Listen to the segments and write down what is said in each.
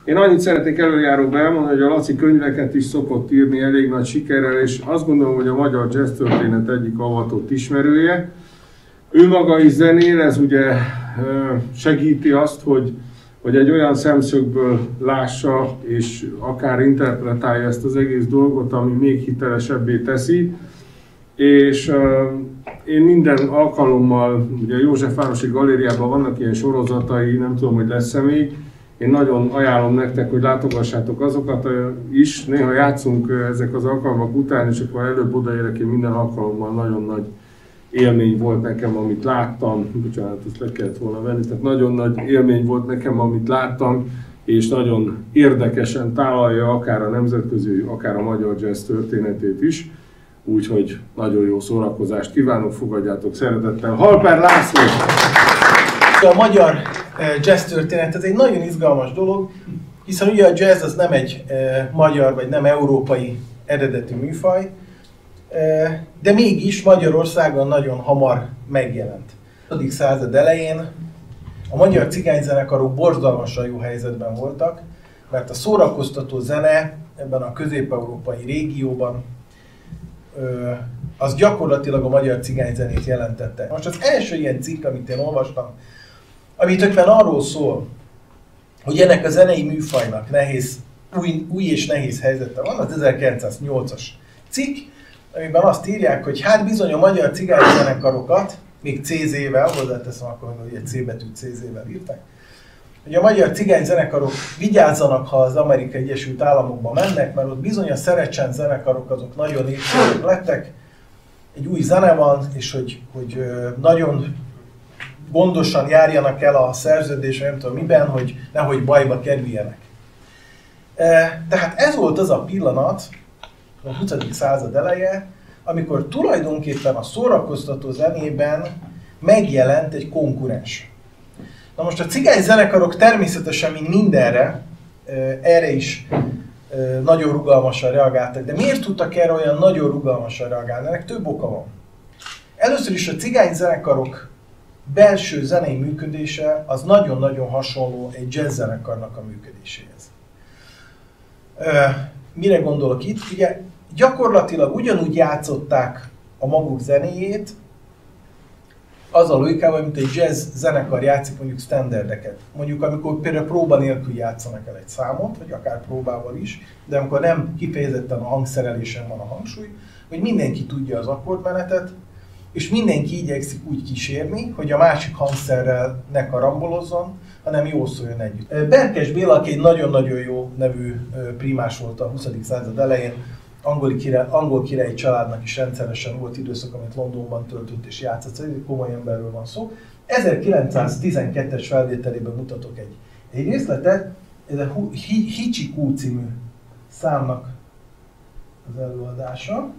Én annyit szeretnék előjáróba elmondani, hogy a Laci könyveket is szokott írni elég nagy sikerrel, és azt gondolom, hogy a magyar jazz történet egyik avatott ismerője. Ő maga is zenél, ez ugye segíti azt, hogy egy olyan szemszögből lássa és akár interpretálja ezt az egész dolgot, ami még hitelesebbé teszi. És én minden alkalommal, ugye a Józsefvárosi Galériában vannak ilyen sorozatai, nem tudom, hogy lesz-e még. Én nagyon ajánlom nektek, hogy látogassátok azokat is. Néha játszunk ezek az alkalmak után, és akkor előbb odaérek, én minden alkalommal nagyon nagy élmény volt nekem, amit láttam. Bocsánat, ezt le kellett volna venni. Tehát nagyon nagy élmény volt nekem, amit láttam, és nagyon érdekesen tálalja akár a nemzetközi, akár a magyar jazz történetét is. Úgyhogy nagyon jó szórakozást kívánok, fogadjátok szeretettel Halper László! A magyar jazz történet, ez egy nagyon izgalmas dolog, hiszen ugye a jazz az nem egy magyar vagy nem európai eredetű műfaj, de mégis Magyarországon nagyon hamar megjelent. A 20. század elején a magyar cigányzenekarok borzalmasan jó helyzetben voltak, mert a szórakoztató zene ebben a közép-európai régióban az gyakorlatilag a magyar cigányzenét jelentette. Most az első ilyen cikk, amit én olvastam, ami tulajdonképpen arról szól, hogy ennek a zenei műfajnak új és nehéz helyzete van, az 1908-as cikk, amiben azt írják, hogy hát bizony a magyar cigányzenekarokat, még CZ-vel, hozzáteszem akkor, hogy egy C betűt CZ-vel írták, hogy a magyar cigányzenekarok vigyázzanak, ha az Amerikai Egyesült Államokba mennek, mert ott bizony a szerecsen zenekarok azok nagyon népszerűek lettek, egy új zene van, és hogy nagyon gondosan járjanak el a szerződésre, nem tudom miben, hogy nehogy bajba kerüljenek. Tehát ez volt az a pillanat, a 20. század eleje, amikor tulajdonképpen a szórakoztató zenében megjelent egy konkurens. Na most a cigányzenekarok természetesen, mint mindenre, erre is nagyon rugalmasan reagáltak. De miért tudtak erre olyan nagyon rugalmasan reagálni? Ennek több oka van. Először is a cigányzenekarok belső zenei működése az nagyon-nagyon hasonló egy jazz zenekarnak a működéséhez. Mire gondolok itt? Ugye gyakorlatilag ugyanúgy játszották a maguk zenéjét, az a logikával, mint egy jazz zenekar játszik mondjuk standardeket. Mondjuk amikor például próba nélkül játszanak el egy számot, vagy akár próbával is, de amikor nem kifejezetten a hangszerelésen van a hangsúly, hogy mindenki tudja az akkordmenetet, és mindenki igyekszik úgy kísérni, hogy a másik hangszerrel ne karambolozzon, hanem jól szóljon együtt. Berkes Béla, aki egy nagyon-nagyon jó nevű primás volt a 20. század elején, angol királyi családnak is rendszeresen volt időszak, amit Londonban töltött és játszott, szóval egy komoly emberről van szó. 1912-es felvételében mutatok egy részletet, ez a Hicsikú című számnak az előadása.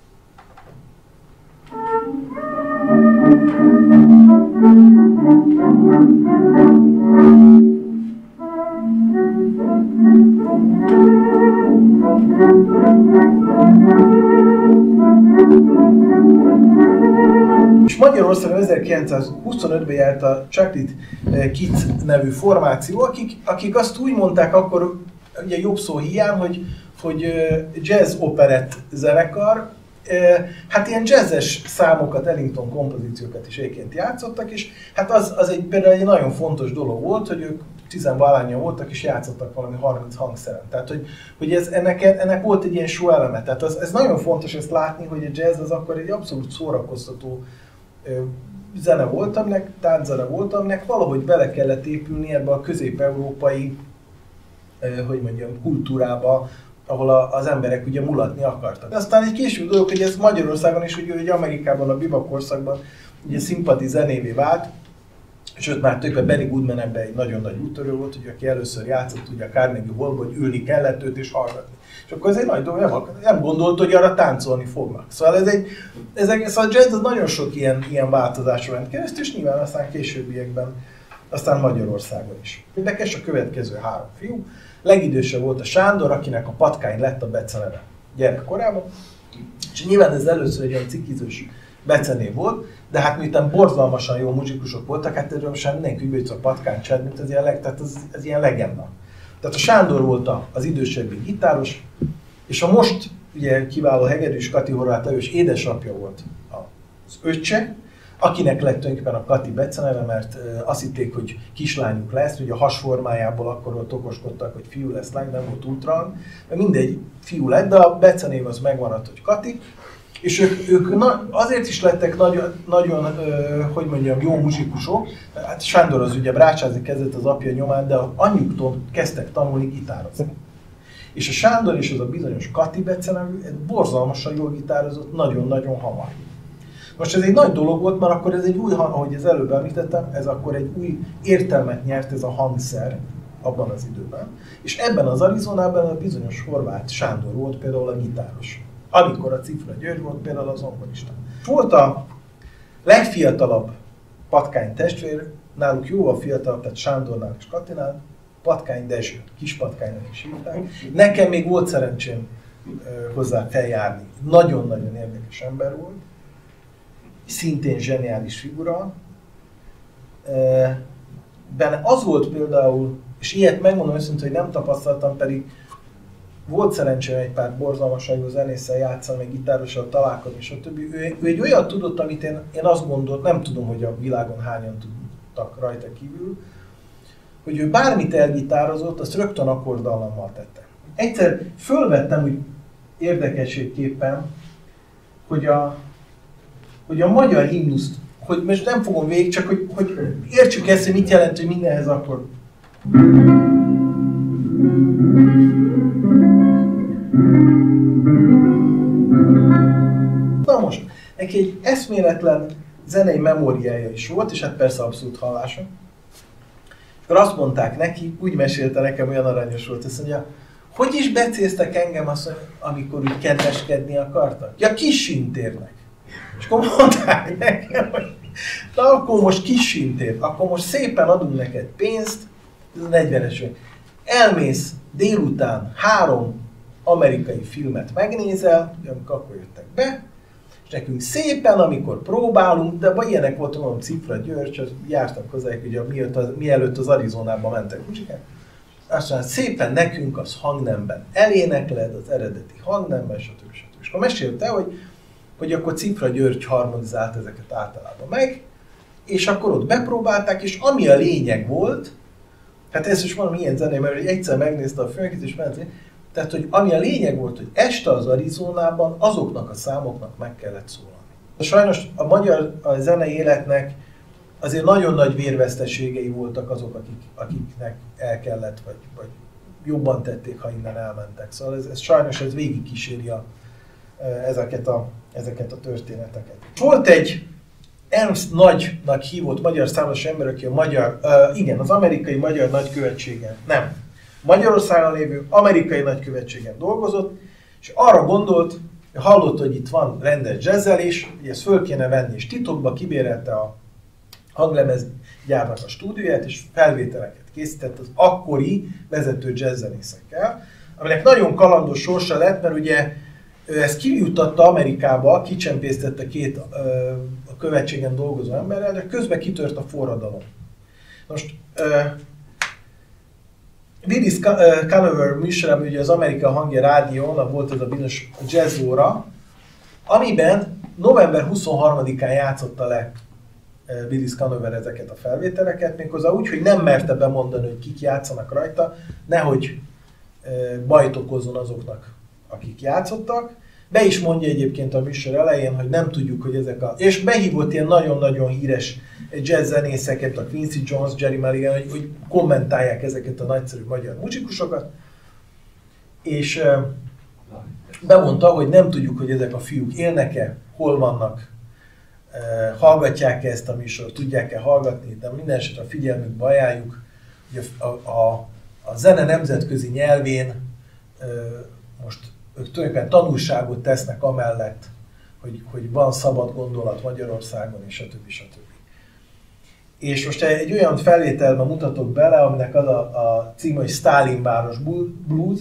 És Magyarországon 1925-ben járt a Chocolate Kids nevű formáció, akik azt úgy mondták akkor, ugye jobb szó hiány, hogy jazz operett zenekar, hát ilyen jazzes számokat, Ellington kompozíciókat is egyébként játszottak, és hát az például egy nagyon fontos dolog volt, hogy ők 10-valányan voltak és játszottak valami 30 hangszeren. Tehát, hogy ennek volt egy ilyen show eleme. Tehát ez nagyon fontos ezt látni, hogy a jazz az akkor egy abszolút szórakoztató zene volt, aminek, tánczene volt, aminek valahogy bele kellett épülni ebbe a közép-európai, hogy mondjam, kultúrába, ahol az emberek ugye mulatni akartak. De aztán egy később dolog, hogy ez Magyarországon is, hogy Amerikában, a bebop korszakban ugye színpadi zenévé vált, sőt már tulajdonképpen Benny Goodman ebben egy nagyon nagy úttörő volt, hogy aki először játszott ugye a Carnegie Hallban, hogy ülni kellett őt és hallgatni. És akkor ez egy nagy dolog, nem gondolt, hogy arra táncolni fognak. Szóval szóval a jazz az nagyon sok ilyen változásra ment keresztül, és nyilván aztán későbbiekben, aztán Magyarországon is. Érdekes a következő 3 fiú. Legidősebb volt a Sándor, akinek a Patkány lett a beceneve gyerekkorában. És nyilván ez először egy olyan cikizős becenév volt, de hát miután borzalmasan jó muzsikusok voltak, hát erről sem mindenki úgy a Patkány Csed, mint ez ilyen legenda. Tehát a Sándor volt az idősebbi gitáros, és a most ugye kiváló hegedűs Kati Horváth Lajos édesapja volt az öccse, akinek lett tulajdonképpen a Kati beceneve, mert azt hitték, hogy kislányuk lesz, ugye a hasformájából akkor ott okoskodtak, hogy fiú lesz, lány, nem volt ultra, mert mindegy, fiú lett, de a becenév az megmaradt, hogy Kati, és ők azért is lettek nagyon hogy mondjam, jó muzsikusok, hát Sándor az ugye brácsázni kezdett az apja nyomán, de anyjuktól kezdtek tanulni gitározni. És a Sándor és az a bizonyos Kati becenevű borzalmasan jól gitározott nagyon-nagyon hamar. Most ez egy nagy dolog volt, mert akkor ez egy új, ahogy az előbb említettem, ez akkor egy új értelmet nyert ez a hangszer abban az időben. És ebben az Arizonában a bizonyos Horváth Sándor volt például a gitáros. Amikor a Cifra György volt például az zongorista. Volt a legfiatalabb Patkány testvér, náluk jóval fiatalabb, tehát Sándornál és Katinál, Patkány Dezső, Kis Patkánynak is hívták. Nekem még volt szerencsém hozzá feljárni. Nagyon-nagyon érdekes ember volt. Szintén zseniális figura. Benne az volt például, és ilyet megmondom őszintén, hogy nem tapasztaltam, pedig volt szerencsém egy pár borzalmasan jó zenésszel játszani, meg gitárossal találkozni, stb. Ő egy olyat tudott, amit én azt gondoltam, nem tudom, hogy a világon hányan tudtak rajta kívül, hogy ő bármit elgitározott, azt rögtön akkordallammal tette. Egyszer fölvettem úgy érdekességképpen, hogy a magyar himnuszt, hogy most nem fogom végig, csak hogy értsük ezt, hogy mit jelent, hogy mindenhez akkord. Na most, neki egy eszméletlen zenei memóriája is volt, és hát persze abszolút hallása. Akkor azt mondták neki, úgy mesélte nekem, olyan aranyos volt, azt mondja, hogy is becéztek engem, amikor úgy kedveskedni akartak? Ja, Kissintérnek. És akkor mondták nekem, hogy na akkor most Kissintér, akkor most szépen adunk neked pénzt, ez a 40-es évek. Elmész délután 3 amerikai filmet megnézel, amikor akkor jöttek be, és nekünk szépen, amikor próbálunk, de ilyenek voltak, mondom, Cifra György, jártak hozzájuk, ugye mielőtt az Arizonába mentek muzsikák, azt mondja, szépen nekünk az hangnemben elénekled, az eredeti hangnemben, stb. És akkor mesélte, hogy akkor Cifra György harmonizált ezeket általában meg, és akkor ott bepróbálták, és ami a lényeg volt, hát ezt is mondom, ilyen zenei, mert egyszer megnézte a filmeket, és ment, tehát, hogy ami a lényeg volt, hogy este az Arizonában azoknak a számoknak meg kellett szólalni. Sajnos a magyar zenei életnek azért nagyon nagy vérveszteségei voltak azok, akiknek el kellett, vagy jobban tették, ha innen elmentek. Szóval ez sajnos ez végig kíséri ezeket a történeteket. Volt egy Ernst Nagynak hívott magyar számos ember, aki az amerikai magyar nagykövetségen, nem, Magyarországon lévő amerikai nagykövetségen dolgozott, és arra gondolt, hogy hallott, hogy itt van rendes jazzelés, hogy ezt föl kéne venni, és titokba kibérelte a hanglemezgyárnak a stúdióját, és felvételeket készített az akkori vezető jazzzenészekkel, aminek nagyon kalandos sorsa lett, mert ugye ezt kijutatta Amerikába, kicsempésztette 2 a követségen dolgozó emberrel, de közben kitört a forradalom. Most Willis Conover műsorában ugye az Amerika Hangja rádión volt ez a bizonyos jazz óra, amiben november 23-án játszotta le Willis Conover ezeket a felvételeket, méghozzá úgy, hogy nem merte bemondani, hogy kik játszanak rajta, nehogy bajt okozzon azoknak, akik játszottak. Be is mondja egyébként a műsor elején, hogy nem tudjuk, hogy és behívott ilyen nagyon-nagyon híres jazz zenészeket, a Quincy Jones, Jerry Mulligan, hogy kommentálják ezeket a nagyszerű magyar muzsikusokat. És bemondta, hogy nem tudjuk, hogy ezek a fiúk élnek-e, hol vannak, hallgatják-e ezt a műsort, tudják-e hallgatni, de minden esetre a figyelmükbe ajánljuk, hogy a zene nemzetközi nyelvén most ők tulajdonképpen tanulságot tesznek amellett, hogy van szabad gondolat Magyarországon, és stb. És most egy olyan felvételben mutatok bele, aminek az a címe, hogy Stalinváros Blues.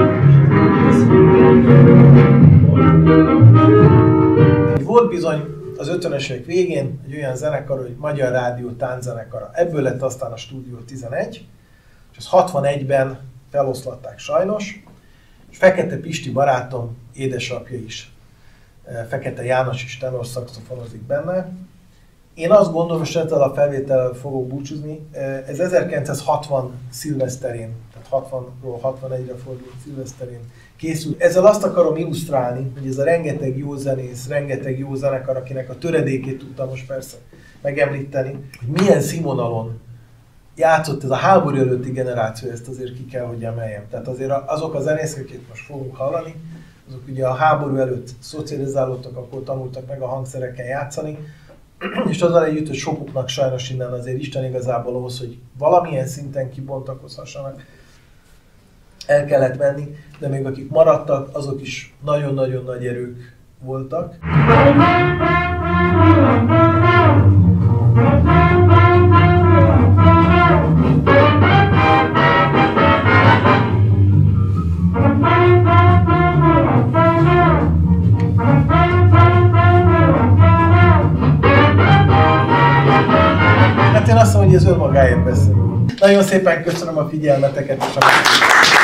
Volt bizony az 50-es évek végén egy olyan zenekar, hogy Magyar Rádió Tánczenekara. Ebből lett aztán a Stúdió 11, és ezt 61-ben feloszlatták sajnos, és Fekete Pisti barátom édesapja is, Fekete János is tenorszaxofonozik benne. Én azt gondolom, és ezzel a felvétellel fogok búcsúzni, ez 1960 szilveszterén, tehát 60-ról 61-re fordult szilveszterén készült. Ezzel azt akarom illusztrálni, hogy ez a rengeteg jó zenész, rengeteg jó zenekar, akinek a töredékét tudtam most persze megemlíteni, hogy milyen színvonalon játszott ez a háború előtti generáció, ezt azért ki kell, hogy emeljem. Tehát azért azok a zenészek, akiket most fogunk hallani, azok ugye a háború előtt szocializálódtak, akkor tanultak meg a hangszereken játszani, és azzal együtt, hogy sokuknak sajnos innen azért Isten igazából ahhoz, hogy valamilyen szinten kibontakozhassanak, el kellett menni, de még akik maradtak, azok is nagyon-nagyon nagy erők voltak. Hát én azt mondom, hogy ez önmagáért beszél. Nagyon szépen köszönöm a figyelmeteket és a